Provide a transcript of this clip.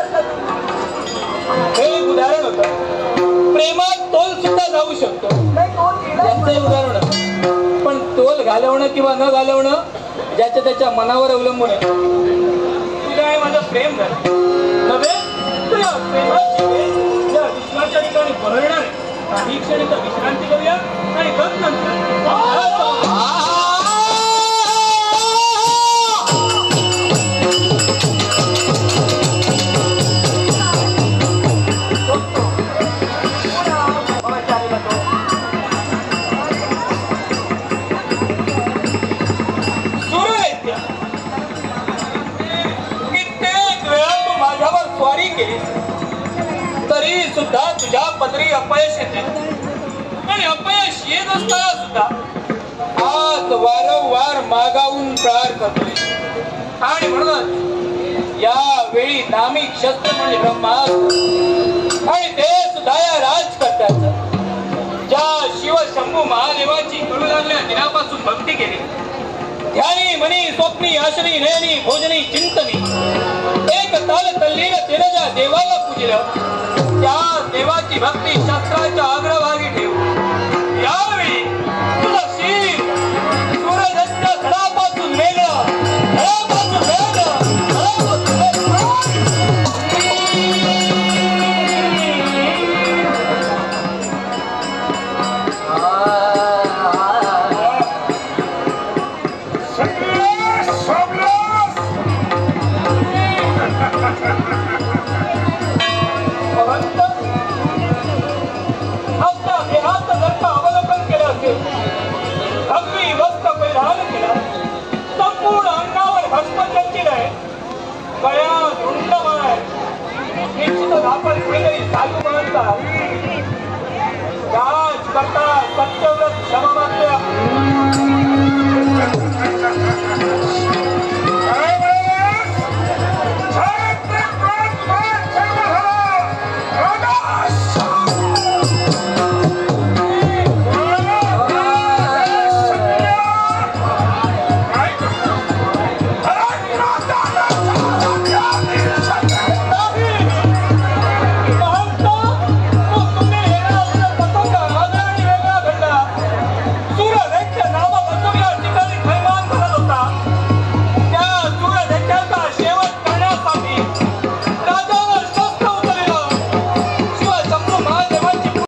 हे एक उदाहरण होतं. प्रेमात तोल सुद्धा जाऊ शकतो याचं उदाहरण. पण तोल घालवणं किंवा न घालवणं ज्याच्या त्याच्या मनावर अवलंबून आहे. तुझं आहे माझं प्रेम झालं नव्हे तर या प्रेमाची वेळ या विश्वाच्या ठिकाणी बहरणार आहे. काही क्षणीचा विश्रांती करूया आणि तरी सुद्धा तुझ्या पदरी अपयश येते आणि अपयश येत असताना सुद्धा आज वारंवार मागावून प्रहार करतोय. आणि म्हणून या वेळी नामी शस्त्र म्हणजे ब्रह्मास्त्र आणि ते सुद्धा या राजकर्त्याचं ज्या शिव शंभू महादेवाची कळू लागल्या दिनापासून भक्ती केली. ध्यानी मनी स्वप्नी आश्रयी नयनी भोजनी चिंतनी एक ताल तल्लीन तेरजा देवाला पूजलं. त्या देवाची भक्ती शास्त्राच्या अग्रभागी ठेवू. यावेळी तुझं शीर सूर्यच्या धडापासून वेगळं धडापासून वेगळं अवलोकन केलं असेल. अगदी वस्त्र परिधान केला. संपूर्ण अंगावर भस्मचर्चित आहे. गळ्यात रुंडमाळ निश्चित आपण केलेली चालू म्हणतात. राज करता सत्यव्रत क्षममात्र